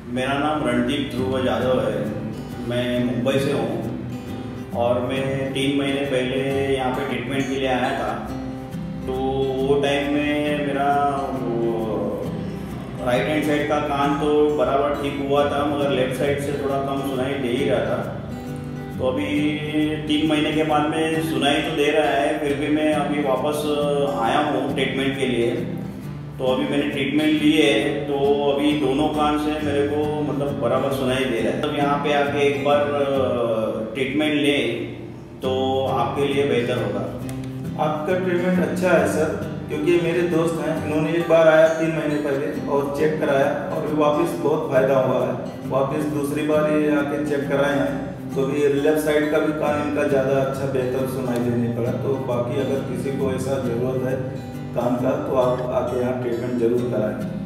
मेरा नाम रणदीप ध्रुव यादव है। मैं मुंबई से हूँ और मैं 3 महीने पहले यहाँ पे ट्रीटमेंट के लिए आया था। तो वो टाइम में मेरा राइट हैंड साइड का कान तो बराबर ठीक हुआ था, मगर लेफ़्ट साइड से थोड़ा कम सुनाई दे ही रहा था। तो अभी 3 महीने के बाद में सुनाई तो दे रहा है, फिर भी मैं अभी वापस आया हूँ ट्रीटमेंट के लिए। तो अभी मैंने ट्रीटमेंट ली है, तो अभी दोनों कान से मेरे को मतलब बराबर सुनाई दे रहा है। तब यहाँ पे आके एक बार ट्रीटमेंट ले तो आपके लिए बेहतर होगा। आपका ट्रीटमेंट अच्छा है सर, क्योंकि मेरे दोस्त हैं, इन्होंने एक बार आया 3 महीने पहले और चेक कराया और वापस बहुत फ़ायदा हुआ है। वापस दूसरी बार ये आके चेक कराए हैं तो भी लेफ्ट साइड का भी कान इनका ज़्यादा अच्छा बेहतर सुनाई देने पड़ा। तो बाकी अगर किसी को ऐसा ज़रूरत है कान का तो आप आके यहाँ ट्रीटमेंट ज़रूर कराएं।